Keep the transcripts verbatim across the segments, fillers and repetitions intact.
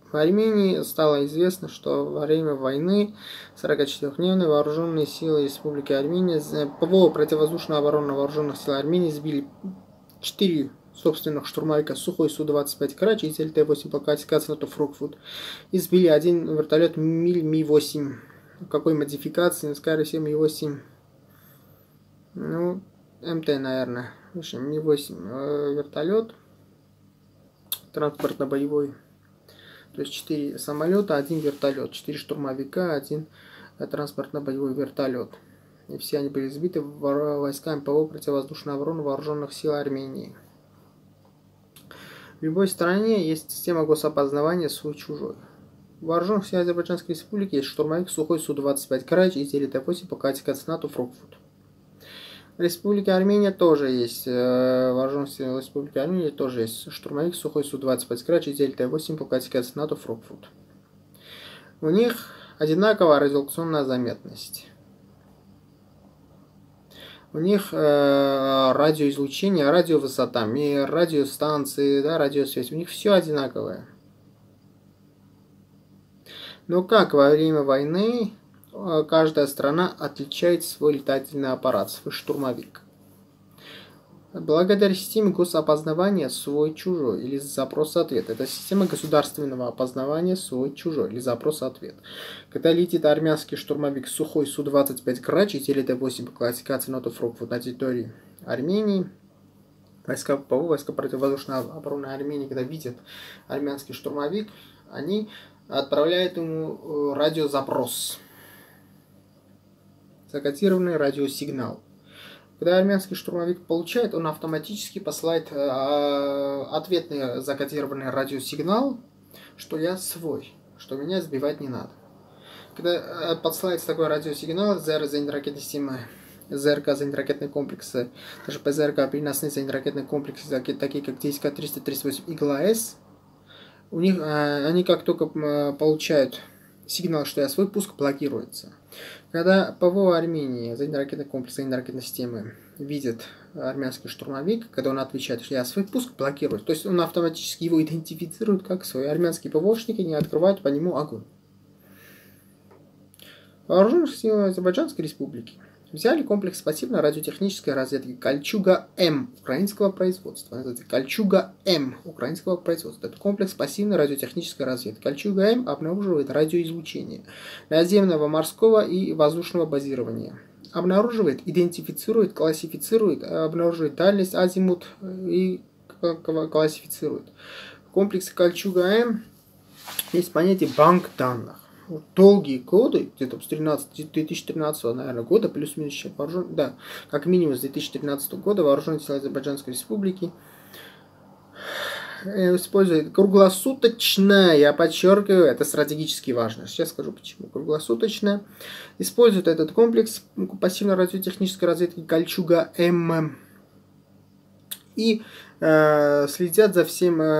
В Армении стало известно, что во время войны сорокачетырёхдневной вооруженные силы Республики Армения, ПВО противовоздушной обороны вооруженных сил Армении сбили четыре собственных штурмовика Сухой Су двадцать пять Крач и Т восемь по классификации НАТО Фрукфут. И сбили один вертолет Миль Ми восемь. Какой модификации? Скорее всего, Ми восемь. Ну, МТ, наверное. В общем, Ми восемь вертолет. Транспортно-боевой. То есть четыре самолета, один вертолет. четыре штурмовика, один транспортно-боевой вертолет. И все они были сбиты войсками ПВО противовоздушной обороны вооруженных сил Армении. В любой стране есть система госопознавания свой-чужой. В вооруженных сил Азербайджанской Республики есть штурмовик Сухой Су двадцать пять Крач и Т восемь по классификации НАТО Фрукфут. В Республике Армения тоже есть, в вооруженных сил Республики Армения тоже есть штурмовик Сухой Су двадцать пять Крач и Т восемь по классификации НАТО Фрукфут. У них одинаковая радиолокационная заметность. У них э, радиоизлучение, радиовысота, радиостанции, да, радиосвязь, у них все одинаковое. Но как во время войны каждая страна отличает свой летательный аппарат, свой штурмовик. Благодаря системе госопознавания свой-чужой или запрос-ответ. Это система государственного опознавания свой-чужой или запрос-ответ. Когда летит армянский штурмовик Сухой Су двадцать пять Крач и Т восемь по классификации НАТО Фрукфут на территории Армении, войска ПВО, войска противовоздушной обороны Армении, когда видят армянский штурмовик, они отправляют ему радиозапрос. Закодированный радиосигнал. Когда армянский штурмовик получает, он автоматически посылает э, ответный закодированный радиосигнал, что я свой, что меня сбивать не надо. Когда э, подсылается такой радиосигнал, ЗР зенитно-ракетной системы, ЗРК зенитно-ракетные комплексы, даже ПЗРК переносные зенитно-ракетные комплексы, такие как Т К триста тридцать восемь Игла-С, у них, э, они как только э, получают сигнал, что я свой, пуск блокируется. Когда ПВО Армении, зенитно-ракетный комплекс, зенитно-ракетной системы, видит армянский штурмовик, когда он отвечает, что я свой, пуск блокирует. То есть он автоматически его идентифицирует как свой. Армянские ПВОшники не открывают по нему огонь. Вооруженных сил Азербайджанской Республики взяли комплекс пассивной радиотехнической разведки Кольчуга-М украинского производства. Кольчуга-М украинского производства. Это комплекс пассивной радиотехнической разведки. Кольчуга-М обнаруживает радиоизлучение наземного, морского и воздушного базирования. Обнаруживает, идентифицирует, классифицирует, обнаруживает дальность, азимут и классифицирует. В комплексе Кольчуга-М есть понятие банк данных. Долгие годы, где-то с две тысячи тринадцатого, наверное, года, плюс-минус еще вооружен, да, как минимум с две тысячи тринадцатого года вооруженные силы Азербайджанской Республики используют круглосуточно, я подчеркиваю, это стратегически важно. Сейчас скажу почему. Круглосуточно используют этот комплекс пассивной радиотехнической разведки Кольчуга-М и э, следят за всем, э,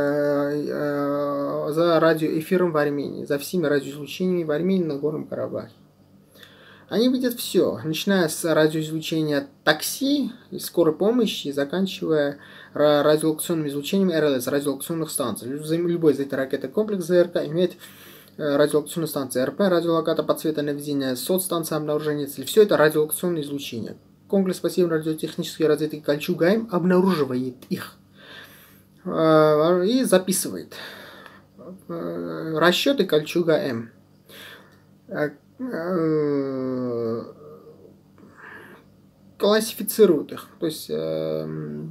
э, за радиоэфиром в Армении, за всеми радиоизлучениями в Армении на Горном Карабахе. Они видят все, начиная с радиоизлучения такси и скорой помощи, заканчивая радиолокационным излучением эр эл эс, радиолокационных станций. Любой зенитно-ракетный комплекс ЗРК имеет радиолокационные станции эр пэ, радиолокатор подсвета наведения, сот-станция обнаружения цели. Все это радиолокационное излучение. Комплекс пассивной радиотехнической разведки Кольчуга-М обнаруживает их и записывает расчеты Кольчуга-М. Классифицируют их, то есть э,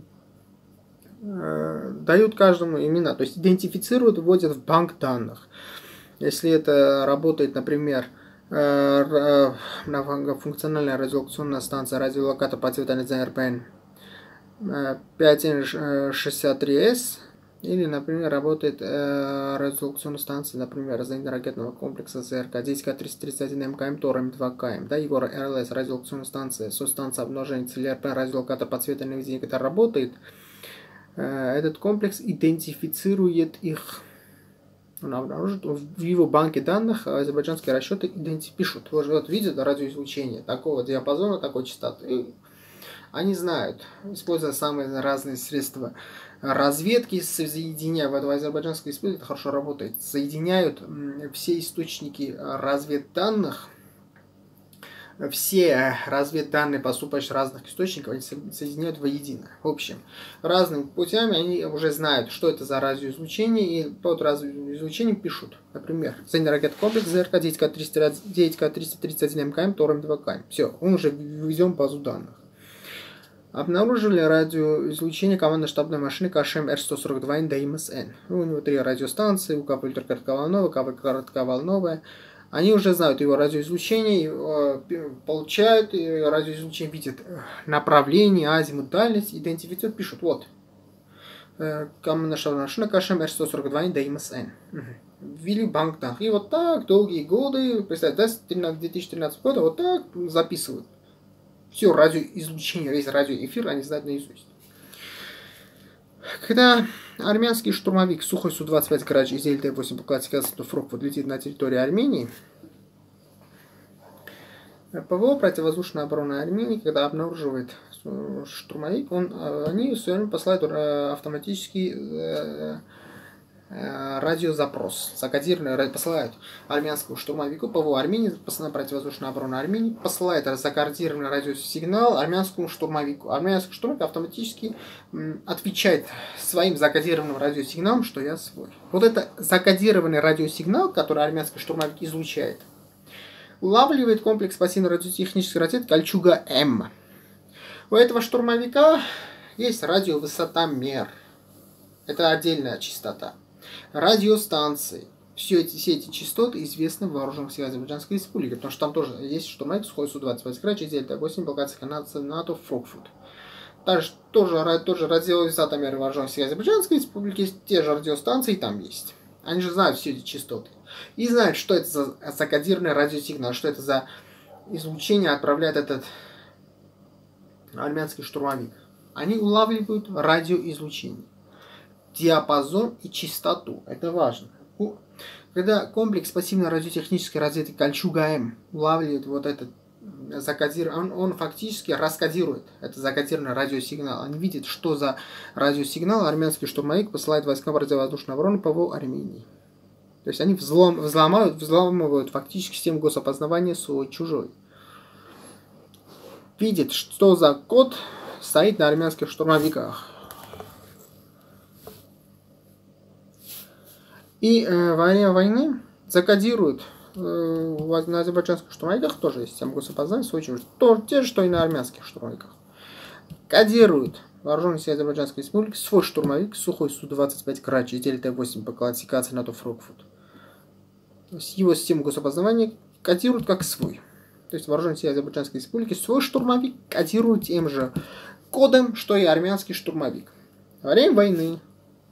э, дают каждому имена, то есть идентифицируют, вводят в банк данных. Если это работает, например, функциональная радиолокационная станция радиолокатор по цвету эр пэ эн пять эн шестьдесят три эс, или, например, работает э, радиолокационная станция, например, зенитно-ракетного комплекса ЗРК десять К триста тридцать один М К М Тором два К М, да, Егора эр эл эс, радиолокационная станция, сот-станция обнаружения цели эр пэ, радиолокатор по цвету наведения, когда работает, э, этот комплекс идентифицирует их. Он обнаружит, в его банке данных азербайджанские расчеты пишут, вот, вот видят радиоизлучение такого диапазона, такой частоты, Они знают, используя самые разные средства разведки, соединяя, в этом азербайджанской республике это хорошо работает, соединяют все источники разведданных, все разведданные, поступающие разных источников, они соединяют воедино. В общем, разными путями они уже знают, что это за радиоизлучение, и под радиоизлучением пишут. Например, зенитный ракетный комплекс ЗРК девять К триста тридцать один МКМ, тором два К. Все, он уже введен в базу данных. Обнаружили радиоизлучение командно-штабной машины КШМ Р сто сорок два эн ДМСН. У него три радиостанции, у кабель коротковолновая, кабель коротковолновая. Они уже знают его радиоизлучение, получают радиоизлучение, видят направление, азимут, дальность, идентифицируют, пишут, вот, командно-штабная машина КШМ Р сто сорок два эн ДМСН. Ввели банк данных. И вот так долгие годы, представьте, до две тысячи тринадцатого года, вот так записывают. Все радиоизлучение, весь радиоэфир они знают наизусть. Когда армянский штурмовик Сухой Су двадцать пять Карач из Т восемь по классификации Фрокфурт летит на территорию Армении, ПВО противовоздушной обороны Армении, когда обнаруживает штурмовик, он, они все время посылают автоматический радиозапрос, закодированный, посылают армянскому штурмовику, ПВО Армении, постоянная противовоздушная оборона Армении, посылает закодированный радиосигнал армянскому штурмовику. Армянский штурмовик автоматически отвечает своим закодированным радиосигналом, что я свой. Вот это закодированный радиосигнал, который армянский штурмовик излучает, улавливает комплекс пассивной радиотехнической ракеты Кольчуга-М. У этого штурмовика есть радиовысотомер. Это отдельная частота. Радиостанции. Все эти, все эти частоты известны в вооруженных силах Азербайджанской республики, потому что там тоже есть штурмовик Сухой Су двадцать пять Карач из Т восемь блокации НАТО Фрокфурт. Также тоже, тоже радиовысотомеры вооруженных сил Азербайджанской республики, те же радиостанции там есть. Они же знают все эти частоты. И знают, что это за закодированный радиосигнал, что это за излучение отправляет этот армянский штурмовик. Они улавливают радиоизлучение, диапазон и частоту. Это важно. Когда комплекс пассивной радиотехнической разведки Кольчуга-М улавливает вот этот закодированный, он, он фактически раскодирует этот закодированный радиосигнал. Они видят, что за радиосигнал армянский штурмовик посылает войскам противовоздушной обороны ПВО Армении. То есть они взлом, взломают, взламывают фактически систему госопознавания свой-чужой. Видят, что за код стоит на армянских штурмовиках. И э, во время войны закодируют э, на азербайджанских штурмовиках, тоже есть система госопознания, свой-чужой, то, те же, что и на армянских штурмовиках. Кодируют вооруженные силы Азербайджанской республики свой штурмовик Сухой Су двадцать пять Карач из Т восемь по классификации НАТО Фрокфурт. Его систему госопознавания кодируют как свой. То есть вооруженные силы Азербайджанской республики свой штурмовик кодируют тем же кодом, что и армянский штурмовик. Во время войны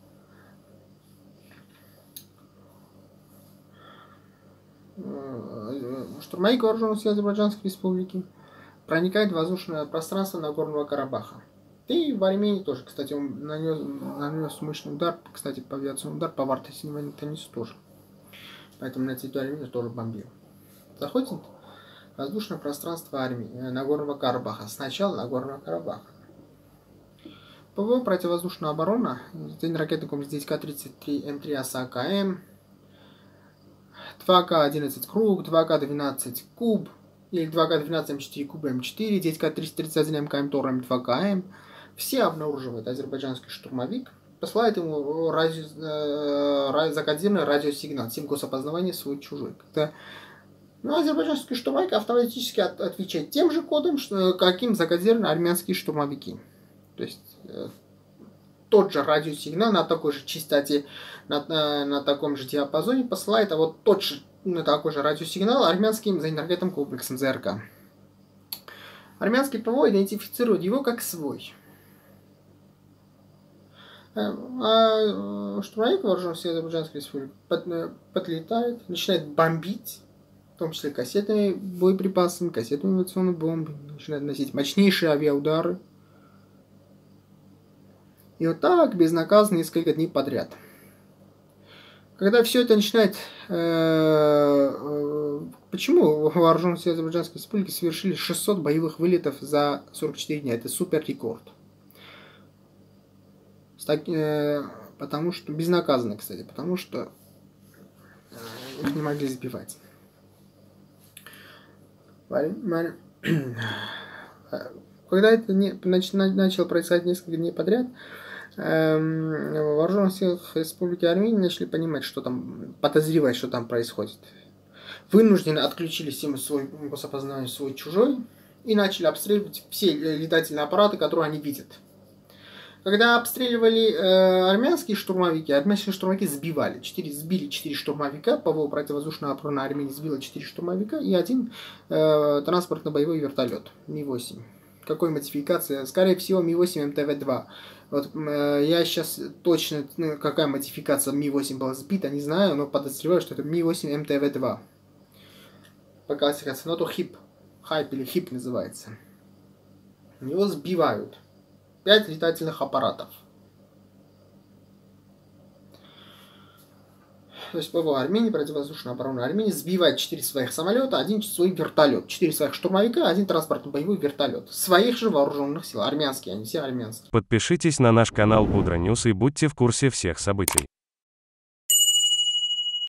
штурмовик вооруженных сил Азербайджанской республики проникает в воздушное пространство Нагорного Карабаха. И в Армении тоже, кстати, он нанес, нанес мощный удар, кстати, по авиационному удар по Варте-Синей войны тоже. Поэтому на территории Армении тоже бомбил. Заходит в воздушное пространство Армении, Нагорного Карабаха. Сначала Нагорного Карабаха. ПВО противовоздушная оборона, ракетный комплекс девять К тридцать три М три АСАКМ, два К одиннадцать Круг, два К двенадцать Куб, или два К двенадцать М четыре Куб М четыре, девять К триста тридцать один МКМ Тор М два К М. Все обнаруживает азербайджанский штурмовик, посылает ему радио, э, закодированный радиосигнал, систему госопознавания свой-чужой. Когда, ну, азербайджанский штурмовик автоматически от, отвечает тем же кодом, что, каким закодированы армянские штурмовики. То есть э, тот же радиосигнал на такой же частоте, на, на, на таком же диапазоне посылает, а вот тот же, ну, такой же радиосигнал армянским зенитно-ракетным комплексом ЗРК. Армянский ПВО идентифицирует его как свой. А штурмовик вооруженных сил Азербайджанской республики подлетает, начинает бомбить, в том числе кассетными боеприпасами, кассетными авиационными бомбами, начинает наносить мощнейшие авиаудары. И вот так безнаказанно несколько дней подряд. Когда все это начинает... Э, э, почему вооруженные силы Азербайджанской Республики совершили шестьсот боевых вылетов за сорок четыре дня? Это супер рекорд. Так, э, потому что... Безнаказанно, кстати. Потому что э, их не могли сбивать. Когда это не, нач, начало происходить несколько дней подряд, эм, в вооруженных силах Республики Армения начали понимать, что там, подозревать, что там происходит. Вынужденно отключили всем свой госопознание, свой чужой, и начали обстреливать все летательные аппараты, которые они видят. Когда обстреливали э, армянские штурмовики, армянские штурмовики сбивали. четыре, сбили четыре штурмовика, ПВО противовоздушная оборона Армении сбила четыре штурмовика и один э, транспортно-боевой вертолет Ми восемь. Какой модификация? Скорее всего, Ми восемь эм тэ вэ два. Вот, э, я сейчас точно, ну, какая модификация Ми восемь была сбита, не знаю, но подозреваю, что это Ми восемь эм тэ вэ два. По классификации, но то хип. Хайп или хип называется. Его сбивают. пять летательных аппаратов. То есть ПВО Армении, противовоздушная оборона Армении сбивает четыре своих самолета, один свой вертолет, четыре своих штурмовика, один транспортно-боевой вертолет. Своих же вооруженных сил. Армянские, они все армянские. Подпишитесь на наш канал Будра Ньюс и будьте в курсе всех событий.